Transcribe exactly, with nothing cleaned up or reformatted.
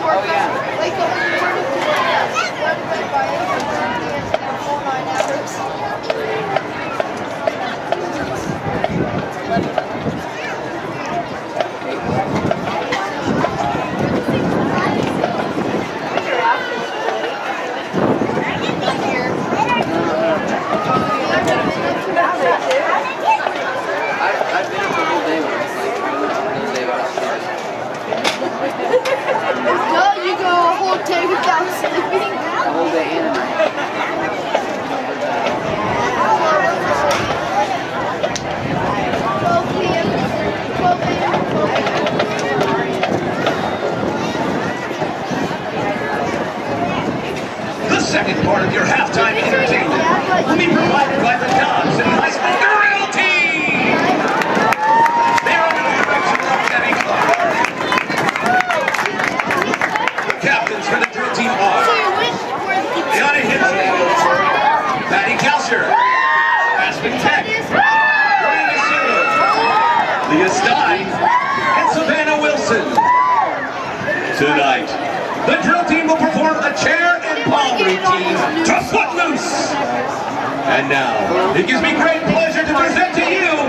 Oh, yeah. Like the I've been up the whole day when I was like, I went the whole day without sleeping. No, you go a whole day without sleeping. The whole day and a night. The second part of your halftime entertainment will be provided by the Dobbs and High School Grill Team. They're under the direction of Debbie Clark. The captains for the drill team are Liana Hinsley, Patty Kalsher, Aspen Tech, Brandon Sue, Leah Stein, and Savannah Wilson. Tonight, the drill team will perform a chair and palm routine to Footloose. And now, it gives me great pleasure to present to you